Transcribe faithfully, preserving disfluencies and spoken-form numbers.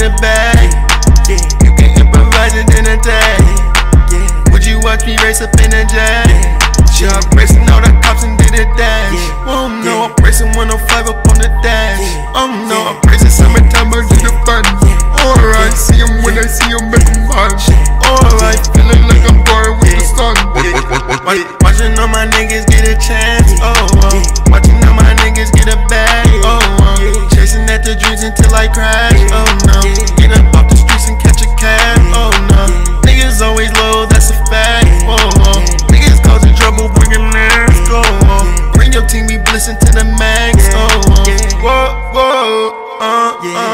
a bag. You can improvise it in a day. Would you watch me race up in a jet? Yeah, I'm racing all the cops and did a dash. Oh no, I'm racing one oh five up on the dash. Oh no, I'm racing summertime, but do the fun. Alright, see him when I see him, make him punch. Alright, feeling like I'm bored with the sun. Watching all my niggas get a chance. Oh, oh. Watching all my niggas get a bag. Oh, oh. Chasing at the dreams until I crash. Oh no, get up off the streets and catch a cab. Oh no, niggas always low, that's a fact. Oh, oh. Niggas causing trouble, bringing ass. Go, oh. Bring your team, we blitzing to the max. Oh, oh. Whoa, whoa, uh, uh.